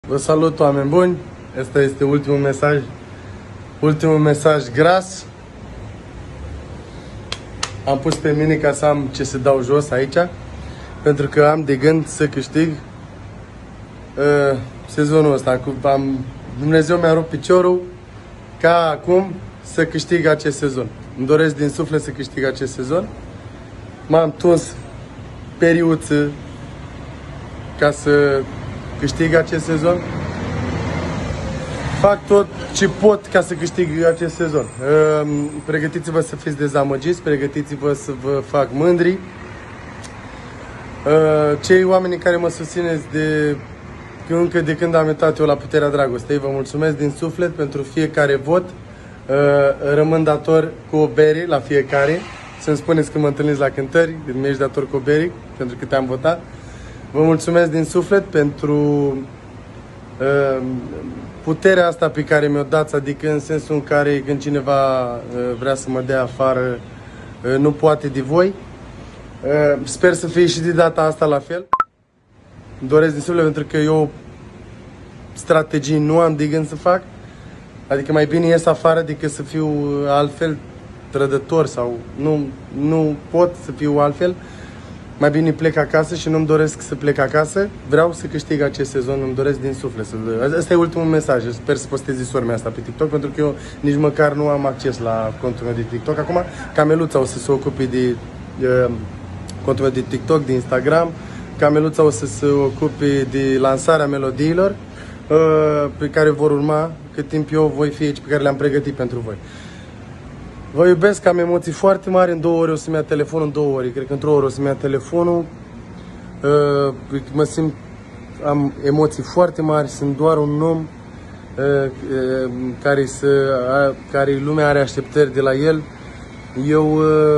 Vă salut, oameni buni! Asta este ultimul mesaj gras. Am pus pe mine ca să am ce să dau jos aici, pentru că am de gând să câștig sezonul ăsta. Dumnezeu mi-a rupt piciorul ca acum să câștig acest sezon. Îmi doresc din suflet să câștig acest sezon. M-am tuns periuță ca să câștig acest sezon. Fac tot ce pot ca să câștig acest sezon. Pregătiți-vă să fiți dezamăgiți, pregătiți-vă să vă fac mândri. Cei oameni care mă susțineți încă de când am intrat eu la Puterea Dragostei, vă mulțumesc din suflet pentru fiecare vot. Rămân dator cu o bere la fiecare. Să-mi spuneți când mă întâlniți la cântări, când mi-ești dator cu o bere, pentru că te-am votat. Vă mulțumesc din suflet pentru puterea asta pe care mi-o dați, adică în sensul în care când cineva vrea să mă dea afară, nu poate de voi. Sper să fie și de data asta la fel. Îmi doresc din suflet pentru că eu strategii nu am de gând să fac. Adică mai bine ies afară decât să fiu altfel trădător sau nu pot să fiu altfel. Mai bine plec acasă și nu-mi doresc să plec acasă. Vreau să câștig acest sezon, îmi doresc din suflet. Asta e ultimul mesaj. Sper să postez istoria asta pe TikTok, pentru că eu nici măcar nu am acces la contul meu de TikTok. Acum Cameluța o să se ocupe de contul meu de TikTok, de Instagram. Cameluța o să se ocupe de lansarea melodiilor pe care vor urma cât timp eu voi fi aici, pe care le-am pregătit pentru voi. Vă iubesc, am emoții foarte mari. În 2 ore o să-mi ia telefonul, în 2 ore, cred că într-o oră o să-mi ia telefonul. Mă simt, am emoții foarte mari, sunt doar un om care lumea are așteptări de la el. Eu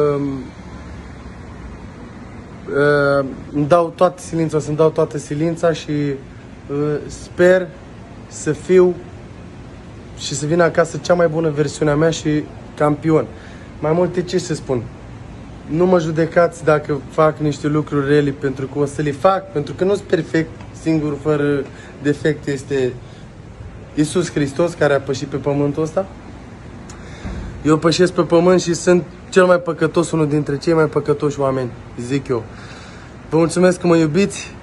îmi dau toată silința, să-mi dau toată silința și sper să fiu și să vină acasă cea mai bună versiune a mea și campion. Mai multe ce să spun. Nu mă judecați dacă fac niște lucruri rele, pentru că o să le fac, pentru că nu sunt perfect. Singurul fără defect este Iisus Hristos, care a pășit pe pământul ăsta. Eu pășesc pe pământ și sunt cel mai păcătos, unul dintre cei mai păcătoși oameni, zic eu. Vă mulțumesc că mă iubiți.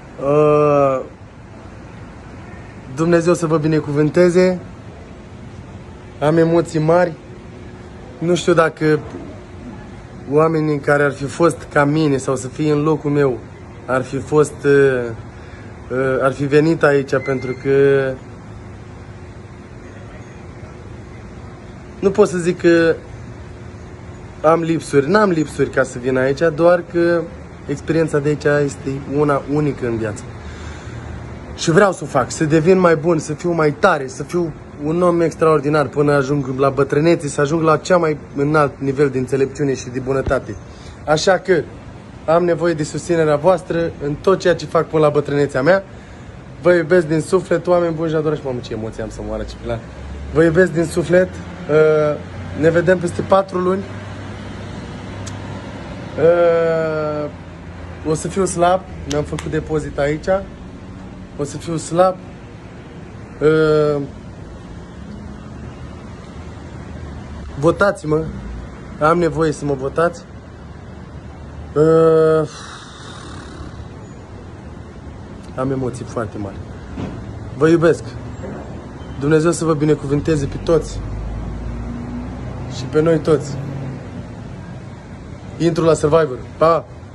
Dumnezeu să vă binecuvânteze. Am emoții mari. Nu știu dacă oamenii care ar fi fost ca mine sau să fie în locul meu ar fi venit aici, pentru că nu pot să zic că am lipsuri. N-am lipsuri ca să vin aici, doar că experiența de aici este una unică în viață. Și vreau să o fac, să devin mai bun, să fiu mai tare, să fiu un om extraordinar până ajung la bătrânețe, să ajung la cea mai înalt nivel de înțelepciune și de bunătate. Așa că am nevoie de susținerea voastră în tot ceea ce fac până la bătrânețea mea. Vă iubesc din suflet, oameni buni, și adoră și mamă ce emoții am să moară Cipilan. Vă iubesc din suflet. Ne vedem peste 4 luni. O să fiu slab, mi-am făcut depozit aici. O să fiu slab. Votați-mă. Am nevoie să mă votați. Am emoții foarte mari. Vă iubesc. Dumnezeu să vă binecuvânteze pe toți. Și pe noi toți. Intru la Survivor. Pa!